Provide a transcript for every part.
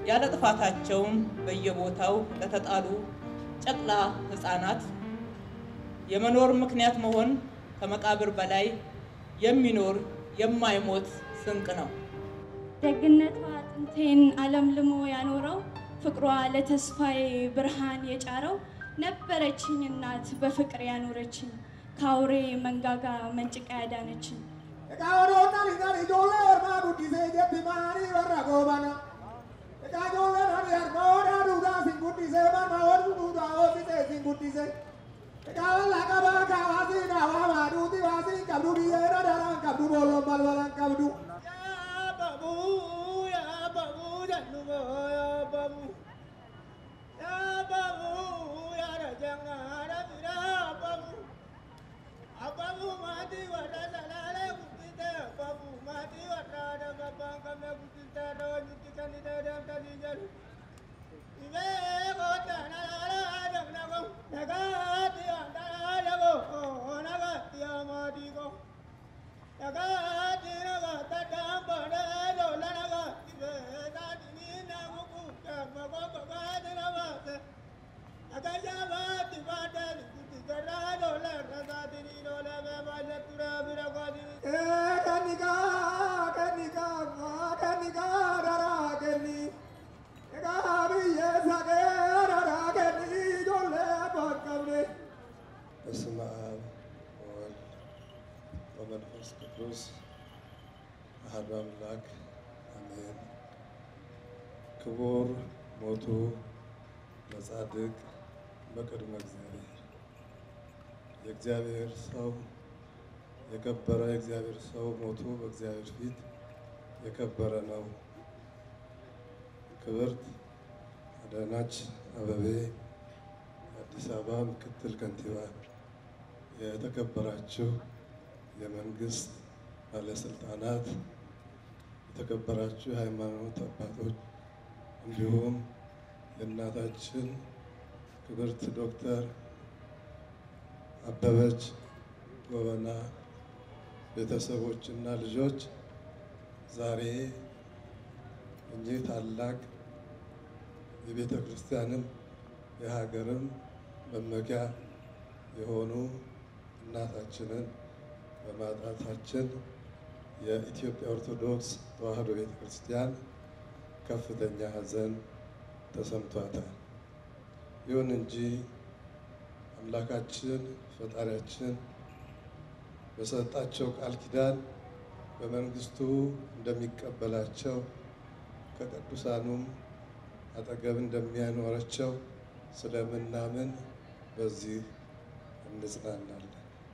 ያለ ጥፋታቸውም በየቦታው ለተጣሉ ጨቅላ ሕፃናት የመኖር ምክንያት መሆን ከመቃብር በላይ የሚኖር የማይሞት ስንቅ ነው። ደግነቷ አጥንቴን አለምልሞ ያኖረው ፍቅሯ ለተስፋዬ ብርሃን የጫረው ነበረችኝ እናት በፍቅር ያኖረችኝ ካውሬ መንጋጋ መንጭቃ ያዳነችኝ በስመ አብ ወወልድ ወመንፈስ ቅዱስ አሐዱ አምላክ አሜን። ክቡር ሞቱ ለጻድቅ በቅድመ እግዚአብሔር የእግዚአብሔር ሰው የከበረ የእግዚአብሔር ሰው ሞቱ በእግዚአብሔር ፊት የከበረ ነው። ክብርት አዳነች አቤቤ የአዲስ አበባ ምክትል ከንቲባ፣ የተከበራችሁ የመንግስት ባለስልጣናት፣ የተከበራችሁ የሃይማኖት አባቶች፣ እንዲሁም የእናታችን ክብርት ዶክተር አበበች ጎበና ቤተሰቦችና ልጆች፣ ዛሬ እኚህ ታላቅ የቤተ ክርስቲያንም የሀገርም መመኪያ የሆኑ እናታችንን በማጣታችን የኢትዮጵያ ኦርቶዶክስ ተዋሕዶ ቤተ ክርስቲያን ከፍተኛ ሐዘን ተሰምቷታል። ይሁን እንጂ አምላካችን ፈጣሪያችን በሰጣቸው ቃል ኪዳን በመንግስቱ እንደሚቀበላቸው ከቅዱሳኑም አጠገብ እንደሚያኖራቸው ስለምናምን በዚህ እንጽናናለን።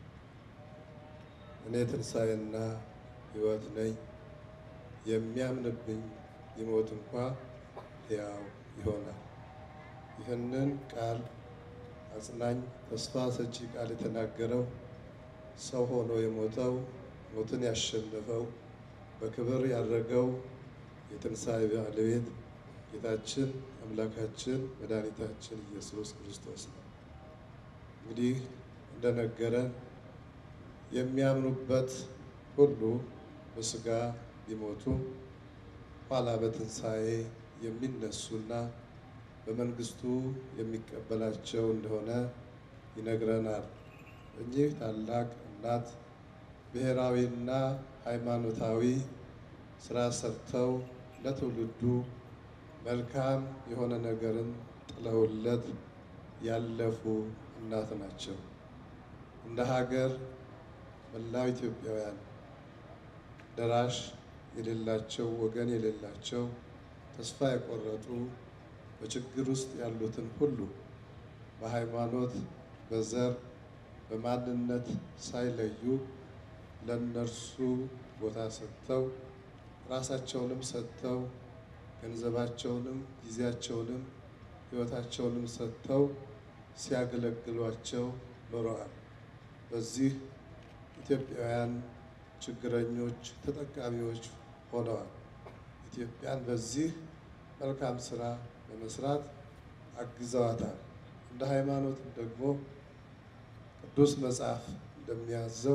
እኔ ትንሣኤና ሕይወት ነኝ፣ የሚያምንብኝ ይሞት እንኳ ሕያው ይሆናል። ይህንን ቃል አጽናኝ ተስፋ ሰጪ ቃል የተናገረው ሰው ሆኖ የሞተው ሞትን ያሸነፈው በክብር ያረገው የትንሣኤ ባለቤት ጌታችን አምላካችን መድኃኒታችን ኢየሱስ ክርስቶስ ነው። እንግዲህ እንደነገረን የሚያምኑበት ሁሉ በሥጋ ቢሞቱ ኋላ በትንሣኤ የሚነሱና በመንግስቱ የሚቀበላቸው እንደሆነ ይነግረናል። እኚህ ታላቅ እናት ብሔራዊና ሃይማኖታዊ ስራ ሰርተው ለትውልዱ መልካም የሆነ ነገርን ጥለውለት ያለፉ እናት ናቸው። እንደ ሀገር መላው ኢትዮጵያውያን ደራሽ የሌላቸው ወገን የሌላቸው ተስፋ የቆረጡ በችግር ውስጥ ያሉትን ሁሉ በሃይማኖት፣ በዘር፣ በማንነት ሳይለዩ ለነርሱ ቦታ ሰጥተው ራሳቸውንም ሰጥተው ገንዘባቸውንም ጊዜያቸውንም ሕይወታቸውንም ሰጥተው ሲያገለግሏቸው ኖረዋል። በዚህ ኢትዮጵያውያን ችግረኞች ተጠቃሚዎች ሆነዋል። ኢትዮጵያን በዚህ መልካም ስራ በመስራት አግዘዋታል። እንደ ሃይማኖት ደግሞ ቅዱስ መጽሐፍ እንደሚያዘው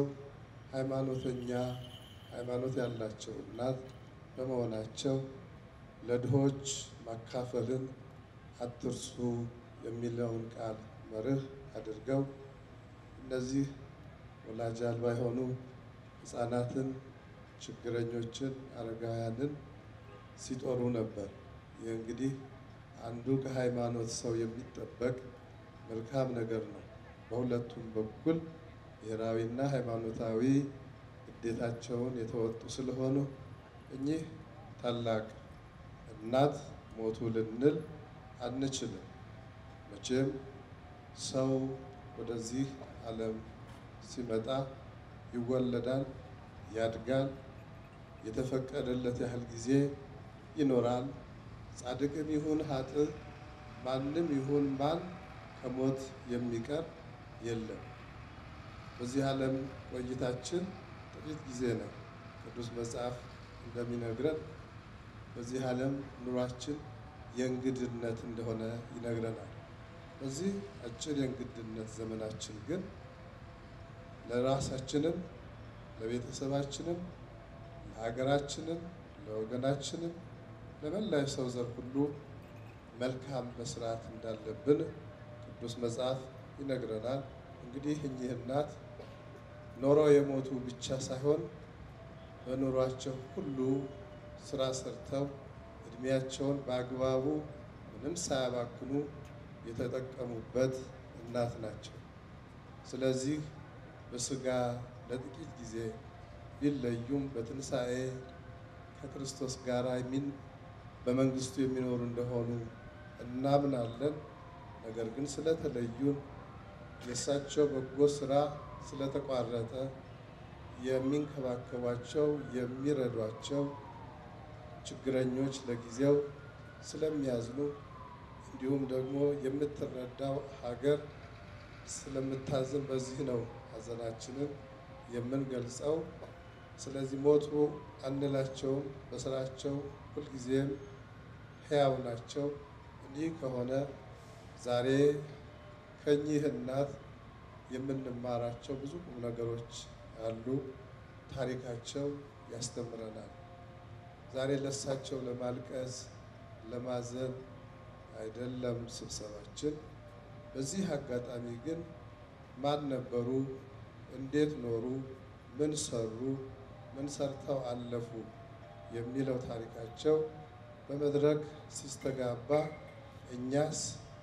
ሃይማኖት ያላቸው እናት በመሆናቸው ለድሆች ማካፈልን አትርሱ የሚለውን ቃል መርህ አድርገው እነዚህ ወላጅ አልባ የሆኑ ሕፃናትን፣ ችግረኞችን፣ አረጋውያንን ሲጦሩ ነበር። ይህ እንግዲህ አንዱ ከሃይማኖት ሰው የሚጠበቅ መልካም ነገር ነው። በሁለቱም በኩል ብሔራዊና ሃይማኖታዊ ግዴታቸውን የተወጡ ስለሆኑ እኚህ ታላቅ እናት ሞቱ ልንል አንችልም። መቼም ሰው ወደዚህ ዓለም ሲመጣ ይወለዳል፣ ያድጋል፣ የተፈቀደለት ያህል ጊዜ ይኖራል። ጻድቅም ይሁን ኃጥእ፣ ማንም ይሁን ማን ከሞት የሚቀር የለም። በዚህ ዓለም ቆይታችን ጥቂት ጊዜ ነው። ቅዱስ መጽሐፍ እንደሚነግረን በዚህ ዓለም ኑሯችን የእንግድነት እንደሆነ ይነግረናል። በዚህ አጭር የእንግድነት ዘመናችን ግን ለራሳችንም፣ ለቤተሰባችንም፣ ለሀገራችንም፣ ለወገናችንም፣ ለመላው የሰው ዘር ሁሉ መልካም መስራት እንዳለብን ቅዱስ መጽሐፍ ይነግረናል። እንግዲህ እኚህ እናት ኖረው የሞቱ ብቻ ሳይሆን በኑሯቸው ሁሉ ስራ ሰርተው እድሜያቸውን በአግባቡ ምንም ሳያባክኑ የተጠቀሙበት እናት ናቸው። ስለዚህ በስጋ ለጥቂት ጊዜ ቢለዩም በትንሣኤ ከክርስቶስ ጋር በመንግስቱ የሚኖሩ እንደሆኑ እናምናለን። ነገር ግን ስለተለዩን የእሳቸው በጎ ስራ ስለተቋረጠ የሚንከባከቧቸው የሚረዷቸው ችግረኞች ለጊዜው ስለሚያዝኑ እንዲሁም ደግሞ የምትረዳው ሀገር ስለምታዝን በዚህ ነው ሀዘናችንን የምንገልጸው። ስለዚህ ሞቱ አንላቸውም። በስራቸው ሁልጊዜም ሕያው ናቸው። እንዲህ ከሆነ ዛሬ ከኚህ እናት የምንማራቸው ብዙ ቁም ነገሮች አሉ። ታሪካቸው ያስተምረናል። ዛሬ ለእሳቸው ለማልቀስ ለማዘን አይደለም ስብሰባችን። በዚህ አጋጣሚ ግን ማን ነበሩ? እንዴት ኖሩ? ምን ሰሩ? ምን ሰርተው አለፉ? የሚለው ታሪካቸው በመድረክ ሲስተጋባ እኛስ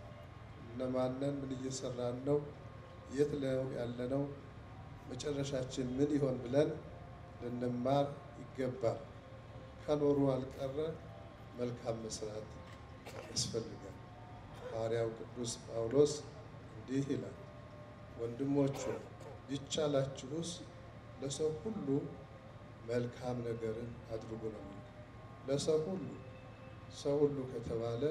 እነማንን? ምን እየሰራን ነው? የት ነው ያለነው? መጨረሻችን ምን ይሆን ብለን ልንማር ይገባል። ከኖሩ አልቀረ መልካም መስራት ያስፈልጋል። ሐዋርያው ቅዱስ ጳውሎስ እንዲህ ይላል፣ ወንድሞች ቢቻላችሁስ ለሰው ሁሉ መልካም ነገርን አድርጉ ነው። ለሰው ሁሉ፣ ሰው ሁሉ ከተባለ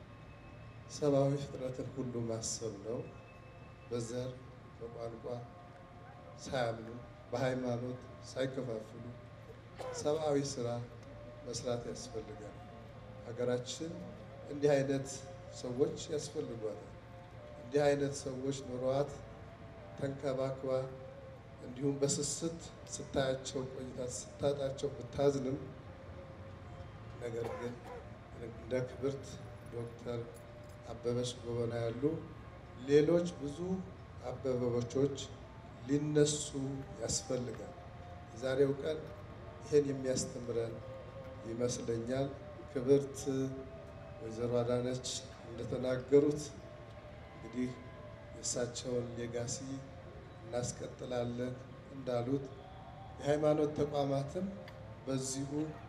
ሰብአዊ ፍጥረትን ሁሉ ማሰብ ነው። በዘር በቋንቋ ሳያምኑ በሃይማኖት ሳይከፋፍሉ ሰብአዊ ስራ መስራት ያስፈልጋል። ሀገራችን እንዲህ አይነት ሰዎች ያስፈልጓታል። እንዲህ አይነት ሰዎች ኖሯት ተንከባክባ እንዲሁም በስስት ስታያቸው ቆይታ ስታጣቸው ብታዝንም፣ ነገር ግን እንደ ክብርት ዶክተር አበበች ጎበና ያሉ ሌሎች ብዙ አበበቾች ሊነሱ ያስፈልጋል። የዛሬው ቀን ይሄን የሚያስተምረን ይመስለኛል። ክብርት ወይዘሮ አዳነች እንደተናገሩት እንግዲህ የእሳቸውን ሌጋሲ እናስቀጥላለን እንዳሉት የሃይማኖት ተቋማትም በዚሁ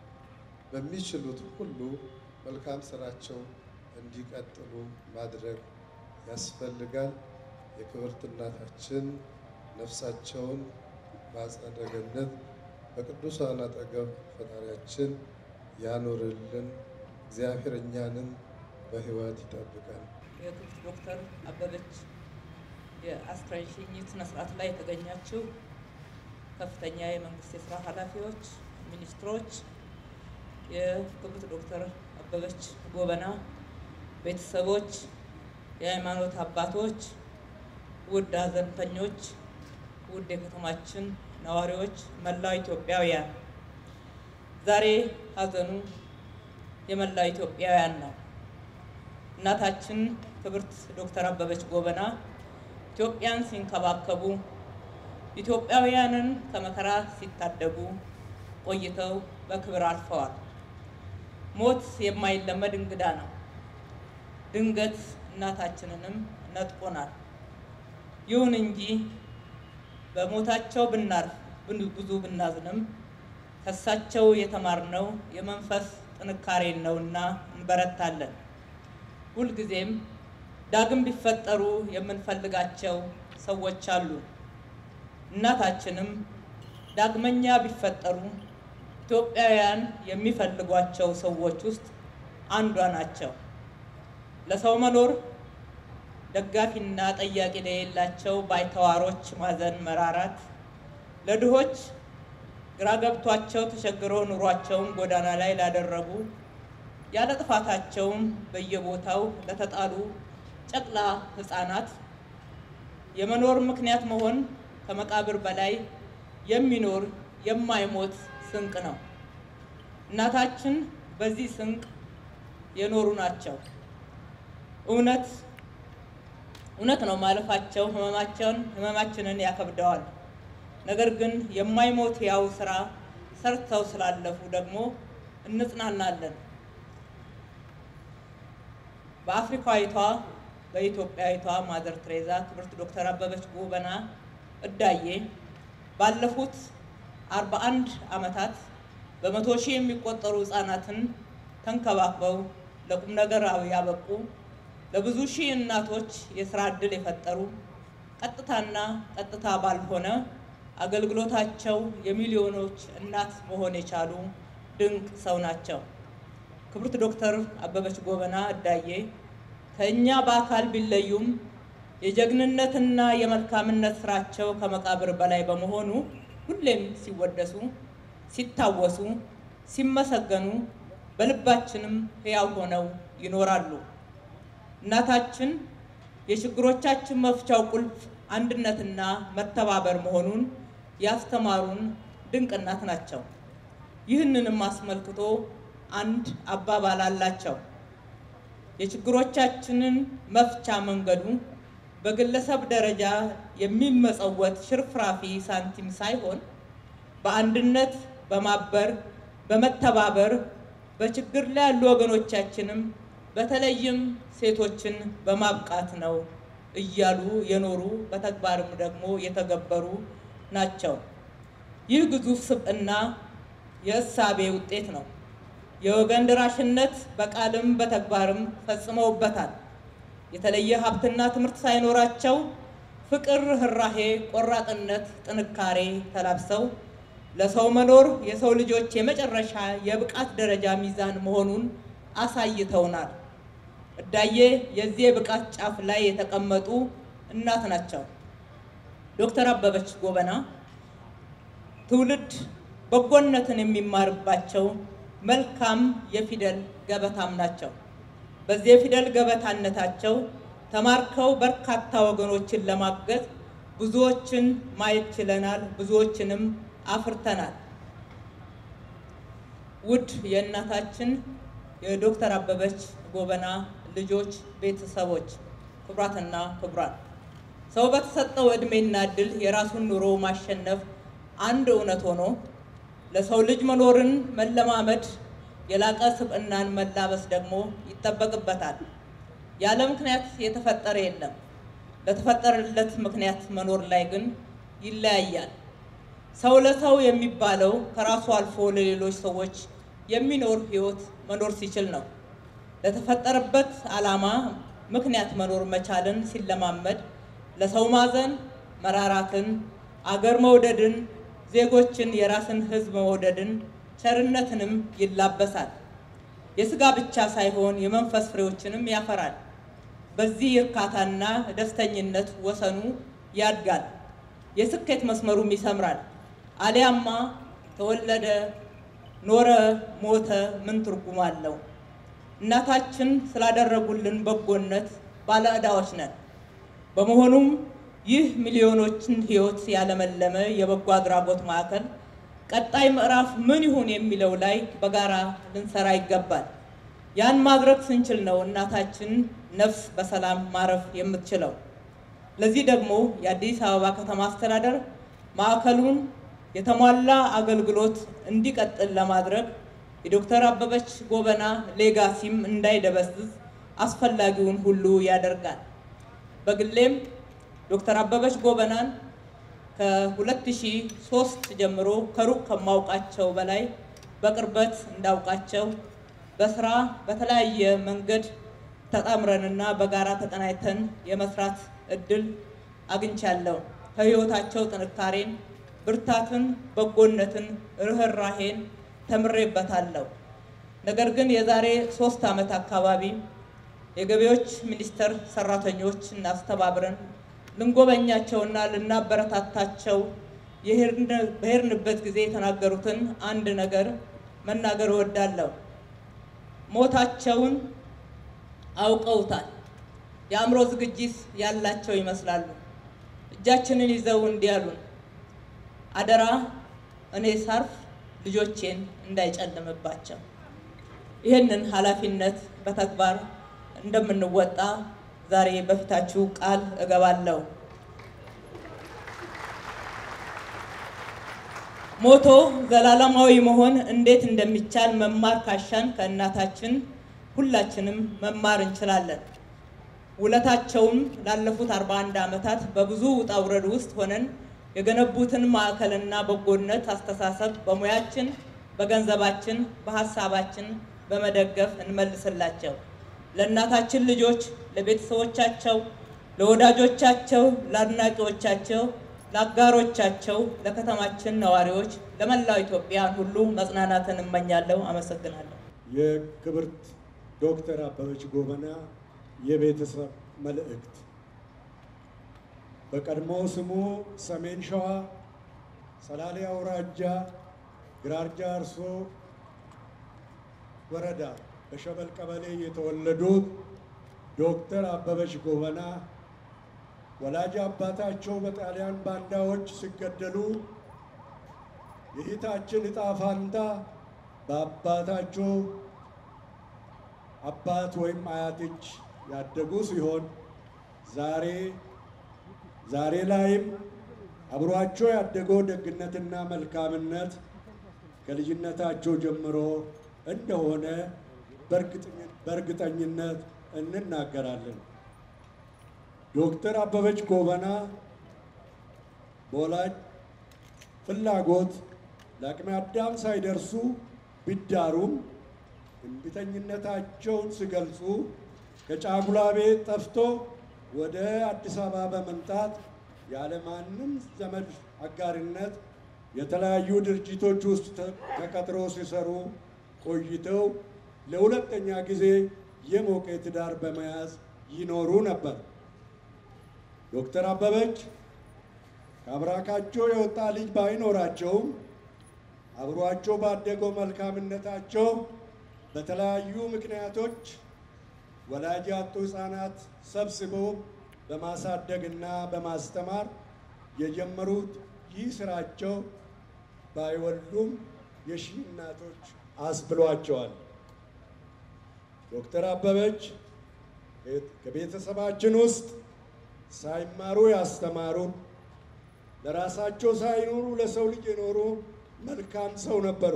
በሚችሉት ሁሉ መልካም ስራቸው እንዲቀጥሉ ማድረግ ያስፈልጋል። የክብርት እናታችን ነፍሳቸውን በአጸደ ገነት በቅዱሳን አጠገብ ፈጣሪያችን ያኖርልን። እግዚአብሔር እኛንም በሕይወት ይጠብቀን። የክብርት ዶክተር አበበች የአስክሬን ሽኝት ስነ ስርዓት ላይ የተገኛችው ከፍተኛ የመንግስት የስራ ኃላፊዎች፣ ሚኒስትሮች፣ የክብርት ዶክተር አበበች ጎበና ቤተሰቦች፣ የሃይማኖት አባቶች፣ ውድ ሀዘንተኞች፣ ውድ የከተማችን ነዋሪዎች፣ መላው ኢትዮጵያውያን፣ ዛሬ ሀዘኑ የመላው ኢትዮጵያውያን ነው። እናታችን ክብርት ዶክተር አበበች ጎበና ኢትዮጵያን ሲንከባከቡ ኢትዮጵያውያንን ከመከራ ሲታደጉ ቆይተው በክብር አልፈዋል። ሞት የማይለመድ እንግዳ ነው። ድንገት እናታችንንም ነጥቆናል። ይሁን እንጂ በሞታቸው ብናርፍ ብዙ ብናዝንም ከሳቸው የተማርነው የመንፈስ ጥንካሬን ነውና እንበረታለን። ሁልጊዜም ዳግም ቢፈጠሩ የምንፈልጋቸው ሰዎች አሉ። እናታችንም ዳግመኛ ቢፈጠሩ ኢትዮጵያውያን የሚፈልጓቸው ሰዎች ውስጥ አንዷ ናቸው። ለሰው መኖር ደጋፊና ጠያቂ ለሌላቸው ባይተዋሮች ማዘን መራራት፣ ለድሆች ግራ ገብቷቸው ተቸግረው ኑሯቸውን ጎዳና ላይ ላደረጉ፣ ያለ ጥፋታቸውም በየቦታው ለተጣሉ ጨቅላ ሕፃናት የመኖር ምክንያት መሆን ከመቃብር በላይ የሚኖር የማይሞት ስንቅ ነው። እናታችን በዚህ ስንቅ የኖሩ ናቸው። እውነት ነው ማለፋቸው ህመማችንን ያከብደዋል። ነገር ግን የማይሞት ያው ስራ ሰርተው ስላለፉ ደግሞ እንጽናናለን። በአፍሪካዊቷ በኢትዮጵያዊቷ ማዘር ትሬዛ ክብርት ዶክተር አበበች ጎበና እዳዬ ባለፉት 41 ዓመታት በመቶ ሺህ የሚቆጠሩ ህፃናትን ተንከባክበው ለቁም ነገር ያበቁ፣ ለብዙ ሺህ እናቶች የሥራ ዕድል የፈጠሩ፣ ቀጥታ ባልሆነ አገልግሎታቸው የሚሊዮኖች እናት መሆን የቻሉ ድንቅ ሰው ናቸው። ክብርት ዶክተር አበበች ጎበና እዳዬ ከእኛ በአካል ቢለዩም የጀግንነትና የመልካምነት ስራቸው ከመቃብር በላይ በመሆኑ ሁሌም ሲወደሱ፣ ሲታወሱ፣ ሲመሰገኑ በልባችንም ሕያው ሆነው ይኖራሉ። እናታችን የችግሮቻችን መፍቻው ቁልፍ አንድነትና መተባበር መሆኑን ያስተማሩን ድንቅ እናት ናቸው። ይህንንም አስመልክቶ አንድ አባባል አላቸው። የችግሮቻችንን መፍቻ መንገዱ በግለሰብ ደረጃ የሚመጸወት ሽርፍራፊ ሳንቲም ሳይሆን በአንድነት በማበር በመተባበር በችግር ላይ ያሉ ወገኖቻችንም በተለይም ሴቶችን በማብቃት ነው እያሉ የኖሩ በተግባርም ደግሞ የተገበሩ ናቸው። ይህ ግዙፍ ስብዕና የእሳቤ ውጤት ነው። የወገን ደራሽነት በቃልም በተግባርም ፈጽመውበታል። የተለየ ሀብትና ትምህርት ሳይኖራቸው ፍቅር፣ ርህራሄ፣ ቆራጥነት፣ ጥንካሬ ተላብሰው ለሰው መኖር የሰው ልጆች የመጨረሻ የብቃት ደረጃ ሚዛን መሆኑን አሳይተውናል። እዳዬ የዚህ የብቃት ጫፍ ላይ የተቀመጡ እናት ናቸው። ዶክተር አበበች ጎበና ትውልድ በጎነትን የሚማርባቸው መልካም የፊደል ገበታም ናቸው። በዚህ የፊደል ገበታነታቸው ተማርከው በርካታ ወገኖችን ለማገዝ ብዙዎችን ማየት ችለናል፣ ብዙዎችንም አፍርተናል። ውድ የእናታችን የዶክተር አበበች ጎበና ልጆች፣ ቤተሰቦች፣ ክቡራትና ክቡራን፣ ሰው በተሰጠው እድሜና እድል የራሱን ኑሮ ማሸነፍ አንድ እውነት ሆኖ ለሰው ልጅ መኖርን መለማመድ የላቀ ስብዕናን መላበስ ደግሞ ይጠበቅበታል። ያለ ምክንያት የተፈጠረ የለም። ለተፈጠረለት ምክንያት መኖር ላይ ግን ይለያያል። ሰው ለሰው የሚባለው ከራሱ አልፎ ለሌሎች ሰዎች የሚኖር ህይወት መኖር ሲችል ነው። ለተፈጠረበት ዓላማ ምክንያት መኖር መቻልን ሲለማመድ ለሰው ማዘን፣ መራራትን፣ አገር መውደድን፣ ዜጎችን፣ የራስን ህዝብ መውደድን፣ ቸርነትንም ይላበሳል። የስጋ ብቻ ሳይሆን የመንፈስ ፍሬዎችንም ያፈራል። በዚህ እርካታና ደስተኝነት ወሰኑ ያድጋል፣ የስኬት መስመሩም ይሰምራል። አሊያማ ተወለደ፣ ኖረ፣ ሞተ ምን ትርጉም አለው? እናታችን ስላደረጉልን በጎነት ባለዕዳዎች ነን። በመሆኑም ይህ ሚሊዮኖችን ህይወት ያለመለመ የበጎ አድራጎት ማዕከል ቀጣይ ምዕራፍ ምን ይሁን የሚለው ላይ በጋራ ልንሰራ ይገባል። ያን ማድረግ ስንችል ነው እናታችን ነፍስ በሰላም ማረፍ የምትችለው። ለዚህ ደግሞ የአዲስ አበባ ከተማ አስተዳደር ማዕከሉን የተሟላ አገልግሎት እንዲቀጥል ለማድረግ የዶክተር አበበች ጎበና ሌጋሲም እንዳይደበዝዝ አስፈላጊውን ሁሉ ያደርጋል። በግሌም ዶክተር አበበች ጎበናን ከ2003 ጀምሮ ከሩቅ ከማውቃቸው በላይ በቅርበት እንዳውቃቸው በስራ በተለያየ መንገድ ተጣምረንና በጋራ ተቀናይተን የመስራት እድል አግኝቻለሁ። ከህይወታቸው ጥንካሬን፣ ብርታትን፣ በጎነትን፣ ርህራሄን ተምሬበታለሁ። ነገር ግን የዛሬ 3 ዓመት አካባቢ የገቢዎች ሚኒስቴር ሰራተኞች እናስተባብረን ልንጎበኛቸውና ልናበረታታቸው በሄድንበት ጊዜ የተናገሩትን አንድ ነገር መናገር እወዳለሁ። ሞታቸውን አውቀውታል። የአእምሮ ዝግጅት ያላቸው ይመስላሉ። እጃችንን ይዘው እንዲህ አሉን፣ አደራ እኔ ሳርፍ ልጆቼን እንዳይጨልምባቸው። ይህንን ኃላፊነት በተግባር እንደምንወጣ ዛሬ በፊታችሁ ቃል እገባለሁ። ሞቶ ዘላለማዊ መሆን እንዴት እንደሚቻል መማር ካሻን ከእናታችን ሁላችንም መማር እንችላለን። ውለታቸውን ላለፉት 41 ዓመታት በብዙ ውጣ ውረድ ውስጥ ሆነን የገነቡትን ማዕከልና በጎነት አስተሳሰብ በሙያችን፣ በገንዘባችን፣ በሐሳባችን በመደገፍ እንመልስላቸው። ለእናታችን ልጆች፣ ለቤተሰቦቻቸው፣ ለወዳጆቻቸው፣ ለአድናቂዎቻቸው፣ ለአጋሮቻቸው፣ ለከተማችን ነዋሪዎች፣ ለመላው ኢትዮጵያን ሁሉ መጽናናትን እመኛለሁ። አመሰግናለሁ። የክብርት ዶክተር አበበች ጎበና የቤተሰብ መልእክት። በቀድሞ ስሙ ሰሜን ሸዋ ሰላሌ አውራጃ ግራርጃ አርሶ ወረዳ በሸበል ቀበሌ የተወለዱት ዶክተር አበበች ጎበና ወላጅ አባታቸው በጣሊያን ባንዳዎች ሲገደሉ የእህታችን ዕጣ ፋንታ በአባታቸው አባት ወይም አያት እጅ ያደጉ ሲሆን ዛሬ ላይም አብሯቸው ያደገው ደግነትና መልካምነት ከልጅነታቸው ጀምሮ እንደሆነ በእርግጠኝነት እንናገራለን። ዶክተር አበበች ጎበና በወላጅ ፍላጎት ለአቅመ አዳም ሳይደርሱ ቢዳሩም እምቢተኝነታቸውን ሲገልጹ ከጫጉላ ቤት ጠፍቶ ወደ አዲስ አበባ በመምጣት ያለማንም ዘመድ አጋርነት የተለያዩ ድርጅቶች ውስጥ ተቀጥሮ ሲሰሩ ቆይተው ለሁለተኛ ጊዜ የሞቀ ትዳር በመያዝ ይኖሩ ነበር። ዶክተር አበበች ከአብራካቸው የወጣ ልጅ ባይኖራቸውም አብሯቸው ባደገው መልካምነታቸው በተለያዩ ምክንያቶች ወላጅ ያጡ ሕፃናት ሰብስበው በማሳደግና በማስተማር የጀመሩት ይህ ስራቸው ባይወልዱም የሺህ እናቶች አስብሏቸዋል። ዶክተር አበበች ከቤተሰባችን ውስጥ ሳይማሩ ያስተማሩ፣ ለራሳቸው ሳይኖሩ ለሰው ልጅ የኖሩ መልካም ሰው ነበሩ።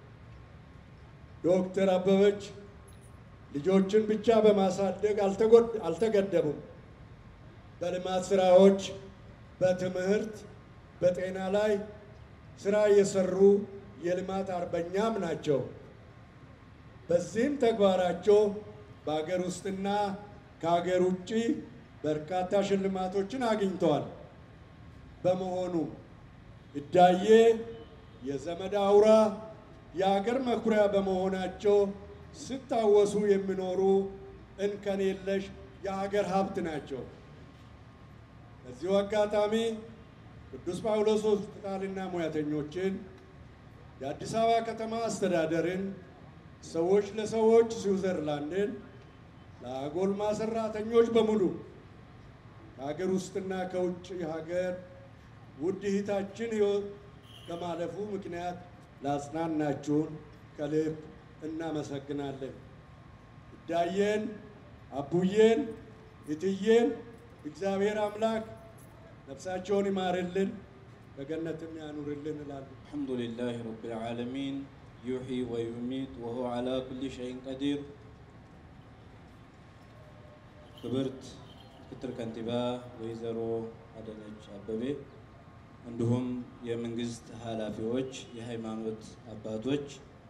ዶክተር አበበች ልጆችን ብቻ በማሳደግ አልተገደቡም። በልማት ስራዎች፣ በትምህርት፣ በጤና ላይ ስራ የሰሩ የልማት አርበኛም ናቸው። በዚህም ተግባራቸው በአገር ውስጥና ከአገር ውጭ በርካታ ሽልማቶችን አግኝተዋል። በመሆኑ እዳዬ የዘመድ አውራ የአገር መኩሪያ በመሆናቸው ሲታወሱ የሚኖሩ እንከን የለሽ የሀገር ሀብት ናቸው። በዚሁ አጋጣሚ ቅዱስ ጳውሎስ ሆስፒታልና ሙያተኞችን፣ የአዲስ አበባ ከተማ አስተዳደርን፣ ሰዎች ለሰዎች ስዊዘርላንድን፣ ለአጎልማ ሰራተኞች በሙሉ ከሀገር ውስጥና ከውጭ ሀገር ውድ እህታችን ሕይወት በማለፉ ምክንያት ላጽናናችሁን ከልብ እናመሰግናለን። ዳዬን፣ አቡዬን፣ እትዬን እግዚአብሔር አምላክ ነፍሳቸውን ይማርልን በገነትም ያኑርልን እላለሁ። الحمد لله رب العالمين يحيي ويميت وهو على كل شيء قدير ክብርት ምክትል ከንቲባ ወይዘሮ አዳነች አበቤ እንዲሁም የመንግስት ኃላፊዎች፣ የሃይማኖት አባቶች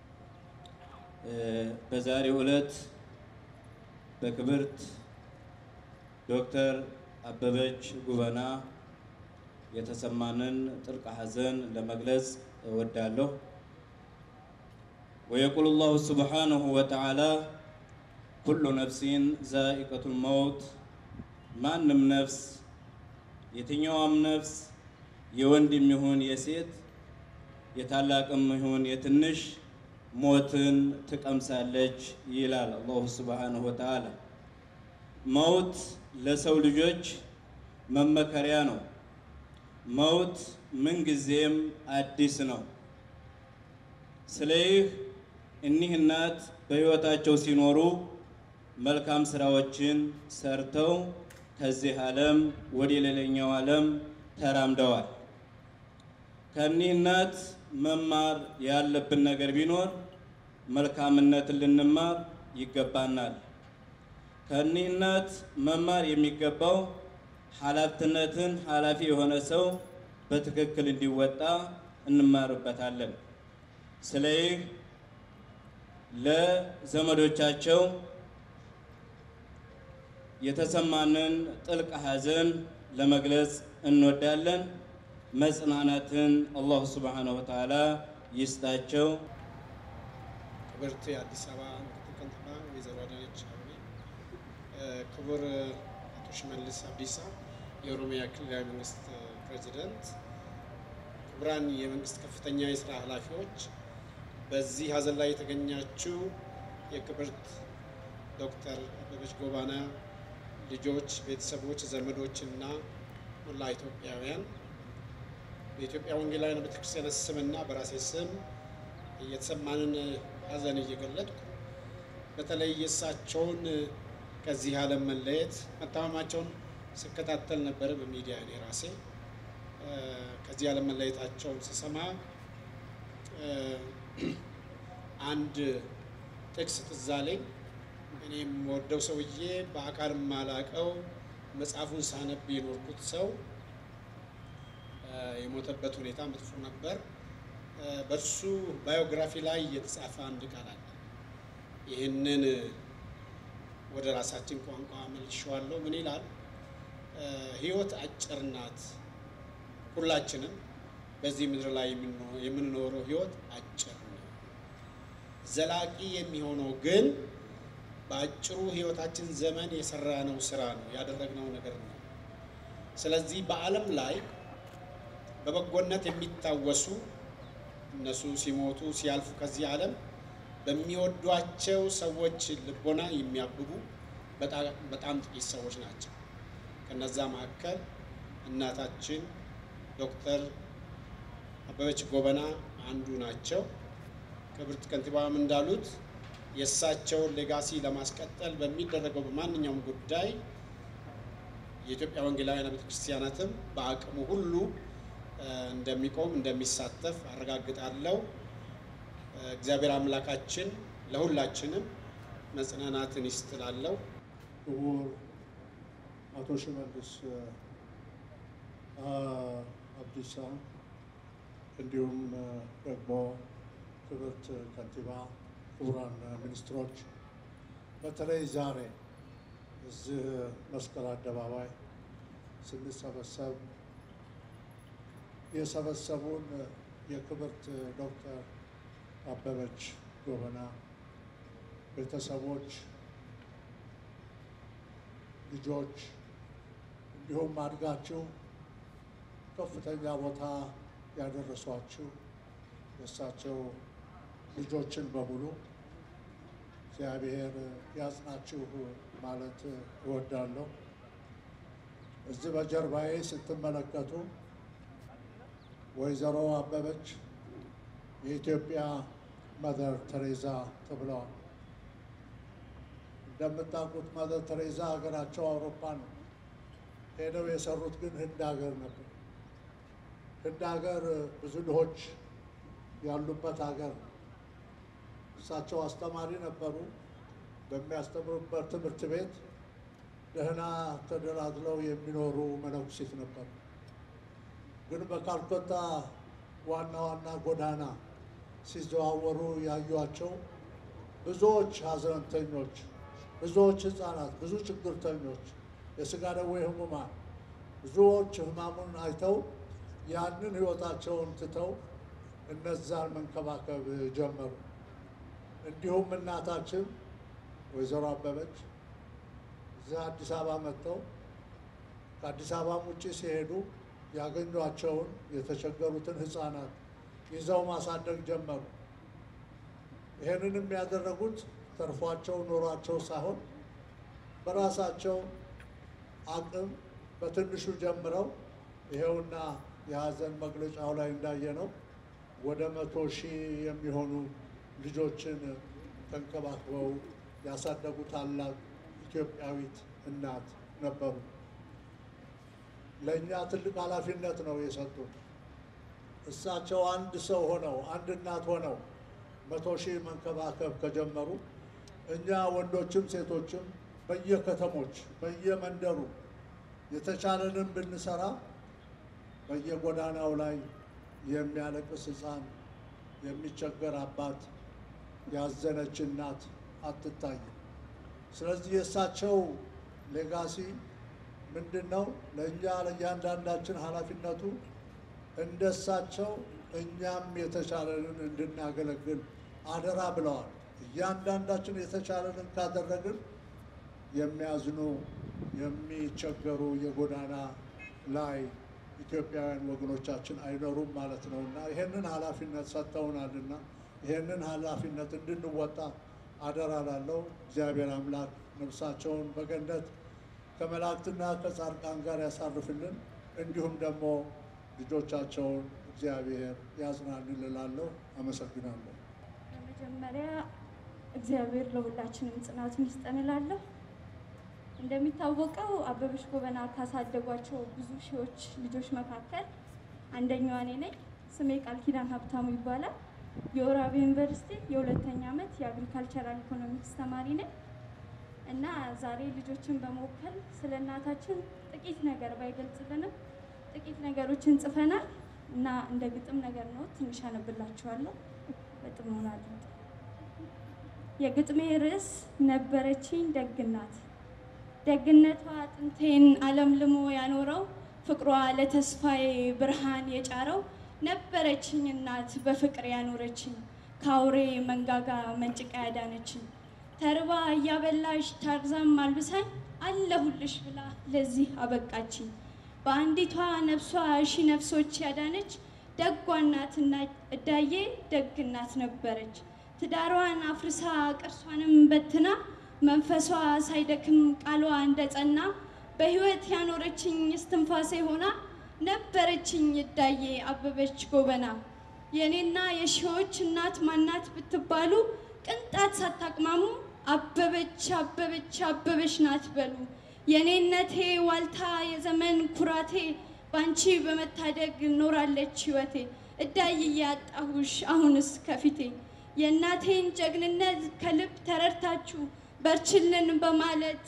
በዛሬው ዕለት በክብርት ዶክተር አበበች ጎበና የተሰማንን ጥልቅ ሐዘን ለመግለጽ እወዳለሁ። ويقول الله سبحانه وتعالى كل نفس ذائقة الموت ማንም ነፍስ የትኛውም ነፍስ የወንድም ይሁን የሴት የታላቅም ይሁን የትንሽ ሞትን ትቀምሳለች ይላል አላሁ ሱብሓነሁ ወተዓላ። ሞት ለሰው ልጆች መመከሪያ ነው። ሞት ምንጊዜም አዲስ ነው። ስለዚህ እኒህ እናት በሕይወታቸው ሲኖሩ መልካም ስራዎችን ሰርተው ከዚህ ዓለም ወደ ሌላኛው ዓለም ተራምደዋል። ከእኒህ እናት መማር ያለብን ነገር ቢኖር መልካምነትን ልንማር ይገባናል። ከእኒህ እናት መማር የሚገባው ኃላፊነትን ኃላፊ የሆነ ሰው በትክክል እንዲወጣ እንማርበታለን። ስለዚህ ለዘመዶቻቸው የተሰማንን ጥልቅ ሐዘን ለመግለጽ እንወዳለን። መጽናናትን አላሁ ሱብሓነሁ ወተዓላ ይስጣቸው። ክብርት የአዲስ አበባ ምክትል ከንቲባ ወይዘሮ አዳነች አቤቤ፣ ክቡር አቶ ሽመልስ አብዲሳ የኦሮሚያ ክልላዊ መንግስት ፕሬዚደንት፣ ክቡራን የመንግስት ከፍተኛ የስራ ኃላፊዎች፣ በዚህ ሀዘን ላይ የተገኛችው የክብርት ዶክተር አበበች ጎበና ልጆች፣ ቤተሰቦች፣ ዘመዶች እና መላ ኢትዮጵያውያን በኢትዮጵያ ወንጌላውያን ቤተክርስቲያን ስምና በራሴ ስም የተሰማንን ሀዘን እየገለጥኩ በተለይ የእሳቸውን ከዚህ ዓለም መለየት መታመማቸውን ስከታተል ነበር በሚዲያ እኔ ራሴ ከዚህ ዓለም መለየታቸውን ስሰማ አንድ ጥቅስ ትዝ አለኝ። እኔም ወደው ሰውዬ በአካል ማላቀው መጽሐፉን ሳነብ የኖርኩት ሰው የሞተበት ሁኔታ መጥፎ ነበር። በእርሱ ባዮግራፊ ላይ የተጻፈ አንድ ቃል አለ። ይህንን ወደ ራሳችን ቋንቋ መልሼዋለሁ። ምን ይላል? ህይወት አጭር ናት። ሁላችንም በዚህ ምድር ላይ የምንኖረው ህይወት አጭር ነው። ዘላቂ የሚሆነው ግን በአጭሩ ህይወታችን ዘመን የሰራነው ስራ ነው፣ ያደረግነው ነገር ነው። ስለዚህ በዓለም ላይ በበጎነት የሚታወሱ እነሱ ሲሞቱ ሲያልፉ ከዚህ ዓለም በሚወዷቸው ሰዎች ልቦና የሚያብቡ በጣም ጥቂት ሰዎች ናቸው። ከነዛ መካከል እናታችን ዶክተር አበበች ጎበና አንዱ ናቸው። ክብርት ከንቲባም እንዳሉት የእሳቸውን ሌጋሲ ለማስቀጠል በሚደረገው በማንኛውም ጉዳይ የኢትዮጵያ ወንጌላውያን ቤተክርስቲያናትም በአቅሙ ሁሉ እንደሚቆም እንደሚሳተፍ አረጋግጣለሁ። እግዚአብሔር አምላካችን ለሁላችንም መጽናናትን ይስጥላለሁ። ክቡር አቶ ሽመልስ አብዲሳ እንዲሁም ደግሞ ክብርት ከንቲባ፣ ክቡራን ሚኒስትሮች፣ በተለይ ዛሬ እዚህ መስቀል አደባባይ ስንሰበሰብ የሰበሰቡን የክብርት ዶክተር አበበች ጎበና ቤተሰቦች፣ ልጆች እንዲሁም አድጋችሁ ከፍተኛ ቦታ ያደረሷችሁ የእሳቸው ልጆችን በሙሉ እግዚአብሔር ያጽናችሁ ማለት እወዳለሁ። እዚህ በጀርባዬ ስትመለከቱ ወይዘሮ አበበች የኢትዮጵያ መደር ቴሬዛ ተብለዋል። እንደምታውቁት ማዘር ቴሬዛ ሀገራቸው አውሮፓ ነው። ሄደው የሰሩት ግን ህንድ ሀገር ነበር። ህንድ ሀገር ብዙ ድሆች ያሉበት ሀገር ነው። እሳቸው አስተማሪ ነበሩ። በሚያስተምሩበት ትምህርት ቤት ደህና ተደላድለው የሚኖሩ መነኩሴት ነበሩ። ግን በካልኮታ ዋና ዋና ጎዳና ሲዘዋወሩ ያዩአቸው ብዙዎች ሀዘንተኞች፣ ብዙዎች ህፃናት፣ ብዙ ችግርተኞች፣ የስጋ ደዌ ህሙማን ብዙዎች ህማሙን አይተው ያንን ህይወታቸውን ትተው እነዛን መንከባከብ ጀመሩ። እንዲሁም እናታችን ወይዘሮ አበበች እዚህ አዲስ አበባ መጥተው ከአዲስ አበባም ውጭ ሲሄዱ ያገኟቸውን የተቸገሩትን ህፃናት ይዘው ማሳደግ ጀመሩ። ይህንንም ያደረጉት ተርፏቸው ኖሯቸው ሳይሆን በራሳቸው አቅም በትንሹ ጀምረው ይሄውና የሀዘን መግለጫው ላይ እንዳየነው ወደ 100,000 የሚሆኑ ልጆችን ተንከባክበው ያሳደጉ ታላቅ ኢትዮጵያዊት እናት ነበሩ። ለእኛ ትልቅ ኃላፊነት ነው የሰጡን። እሳቸው አንድ ሰው ሆነው አንድ እናት ሆነው 100,000 መንከባከብ ከጀመሩ እኛ ወንዶችም ሴቶችም በየከተሞች በየመንደሩ የተቻለንን ብንሰራ በየጎዳናው ላይ የሚያለቅስ ህፃን፣ የሚቸገር አባት፣ ያዘነች እናት አትታይም። ስለዚህ የእሳቸው ሌጋሲ ምንድን ነው? ለእኛ ለእያንዳንዳችን ኃላፊነቱ እንደሳቸው እኛም የተቻለንን እንድናገለግል አደራ ብለዋል። እያንዳንዳችን የተቻለንን ካደረግን የሚያዝኑ የሚቸገሩ የጎዳና ላይ ኢትዮጵያውያን ወገኖቻችን አይኖሩም ማለት ነው እና ይሄንን ኃላፊነት ሰጥተውናልና ይሄንን ኃላፊነት እንድንወጣ አደራ ላለው እግዚአብሔር አምላክ ነፍሳቸውን በገነት ከመላእክትና ከጻድቃን ጋር ያሳርፍልን። እንዲሁም ደግሞ ልጆቻቸውን እግዚአብሔር ያጽናልን እላለሁ። አመሰግናለሁ። በመጀመሪያ እግዚአብሔር ለሁላችንም ጽናቱን ይስጠን እላለሁ። እንደሚታወቀው አበበች ጎበና ካሳደጓቸው ብዙ ሺዎች ልጆች መካከል አንደኛዋ እኔ ነኝ። ስሜ ቃል ኪዳን ሀብታሙ ይባላል። የወራቤ ዩኒቨርሲቲ የሁለተኛ ዓመት የአግሪካልቸራል ኢኮኖሚክስ ተማሪ ነኝ እና ዛሬ ልጆችን በመወከል ስለ እናታችን ጥቂት ነገር ባይገልጽልንም ጥቂት ነገሮችን ጽፈናል እና እንደ ግጥም ነገር ነው። ትንሽ አነብላችኋለሁ። በጥሞና አድምጡ። የግጥሜ ርዕስ ነበረችኝ ደግናት። ደግነቷ ጥንቴን አለምልሞ ያኖረው ፍቅሯ ለተስፋዬ ብርሃን የጫረው ነበረችኝ እናት በፍቅር ያኖረችኝ ከአውሬ መንጋጋ መንጭቃ ያዳነችኝ ተርባ እያበላሽ ታርዛም አልብሳኝ አለሁልሽ ብላ ለዚህ አበቃችኝ። በአንዲቷ ነፍሷ ሺ ነፍሶች ያዳነች ደጓ እናትና እዳዬ ደግ እናት ነበረች። ትዳሯን አፍርሳ ቅርሷንም በትና መንፈሷ ሳይደክም ቃሏ እንደጸና በህይወት ያኖረችኝ እስትንፋሴ ሆና ነበረችኝ እዳዬ አበበች ጎበና። የኔና የሺዎች እናት ማናት ብትባሉ ቅንጣት ሳታቅማሙ አበበች አበበች አበበች ናት በሉ። የኔነቴ ዋልታ የዘመን ኩራቴ ባንቺ በመታደግ ኖራለች ህይወቴ። እዳዬ ያጣሁሽ አሁንስ ከፊቴ የእናቴን ጀግንነት ከልብ ተረድታችሁ በርችልን በማለት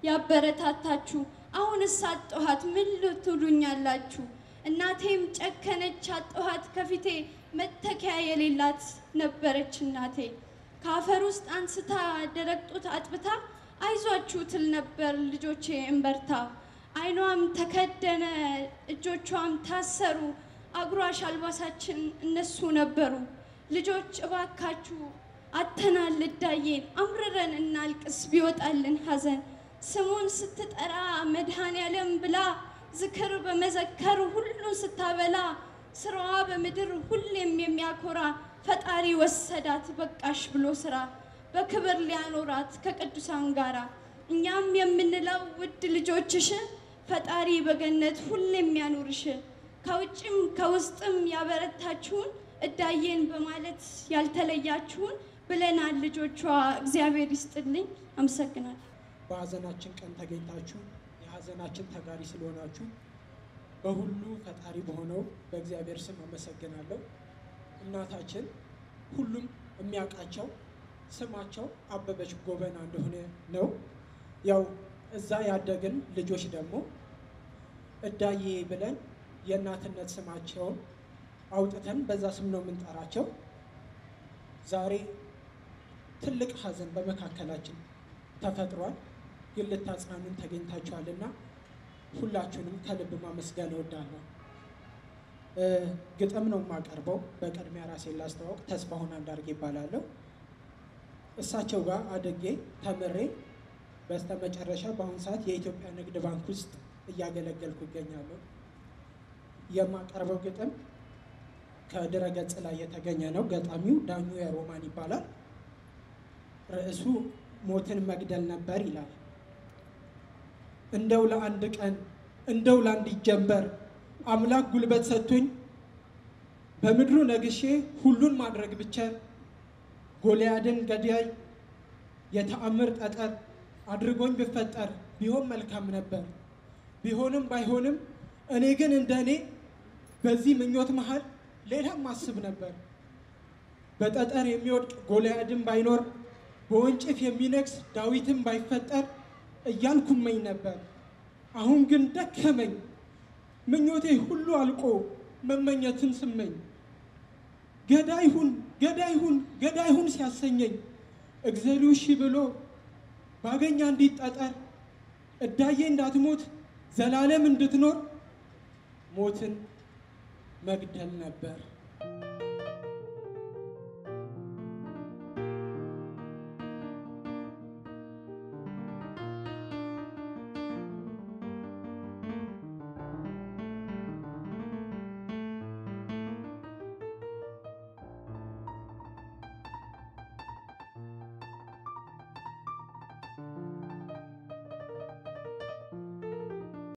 ያበረታታችሁ አሁንስ አጣኋት ምን ልትሉኛላችሁ? እናቴም ጨከነች አጣኋት ከፊቴ መተኪያ የሌላት ነበረች እናቴ። ከአፈር ውስጥ አንስታ ደረቅ ጡት አጥብታ አይዟችሁ ትል ነበር ልጆቼ እንበርታ። አይኗም ተከደነ እጆቿም ታሰሩ አጉራሽ አልባሳችን እነሱ ነበሩ። ልጆች እባካችሁ አተናል እዳዬን አምርረን እናልቅስ ቢወጣልን ሐዘን። ስሙን ስትጠራ መድኃኔዓለም ብላ ዝክር በመዘከር ሁሉን ስታበላ ስራዋ በምድር ሁሌም የሚያኮራ ፈጣሪ ወሰዳት በቃሽ ብሎ ስራ በክብር ሊያኖራት ከቅዱሳን ጋራ። እኛም የምንለው ውድ ልጆችሽ ፈጣሪ በገነት ሁሌም ያኑርሽ። ከውጭም ከውስጥም ያበረታችሁን እዳዬን በማለት ያልተለያችሁን ብለናል ልጆቿ። እግዚአብሔር ይስጥልኝ። አመሰግናለሁ። በሀዘናችን ቀን ተገኝታችሁ የሀዘናችን ተጋሪ ስለሆናችሁ በሁሉ ፈጣሪ በሆነው በእግዚአብሔር ስም አመሰግናለሁ። እናታችን ሁሉም የሚያውቃቸው ስማቸው አበበች ጎበና እንደሆነ ነው። ያው እዛ ያደግን ልጆች ደግሞ እዳዬ ብለን የእናትነት ስማቸውን አውጥተን በዛ ስም ነው የምንጠራቸው። ዛሬ ትልቅ ሀዘን በመካከላችን ተፈጥሯል፣ ግን ልታጽናኑን ተገኝታችኋልና ሁላችሁንም ከልብ ማመስገን እወዳለሁ። ግጥም ነው የማቀርበው። በቅድሚያ ራሴን ላስተዋወቅ፣ ተስፋሁን አንዳርጌ ይባላለሁ። እሳቸው ጋር አድጌ ተምሬ በስተመጨረሻ በአሁኑ ሰዓት የኢትዮጵያ ንግድ ባንክ ውስጥ እያገለገልኩ ይገኛለሁ። የማቀርበው ግጥም ከድረ ገጽ ላይ የተገኘ ነው። ገጣሚው ዳኙ የሮማን ይባላል። ርዕሱ ሞትን መግደል ነበር ይላል። እንደው ለአንድ ቀን እንደው ለአንዲት ጀንበር አምላክ ጉልበት ሰጥቶኝ በምድሩ ነግሼ ሁሉን ማድረግ ብቻ ጎልያድን ገዳይ የተአምር ጠጠር አድርጎኝ ብፈጠር ቢሆን መልካም ነበር። ቢሆንም ባይሆንም እኔ ግን እንደኔ በዚህ ምኞት መሃል ሌላም ማስብ ነበር። በጠጠር የሚወድቅ ጎልያድን ባይኖር በወንጭፍ የሚነግስ ዳዊትን ባይፈጠር እያልኩመኝ ነበር። አሁን ግን ደከመኝ ምኞቴ ሁሉ አልቆ መመኘትን ስመኝ ገዳይሁን ገዳይሁን ገዳይሁን ሲያሰኘኝ እግዚአብሔር እሺ ብሎ ባገኛ አንዲት ጠጠር እዳዬ እንዳትሞት ዘላለም እንድትኖር ሞትን መግደል ነበር።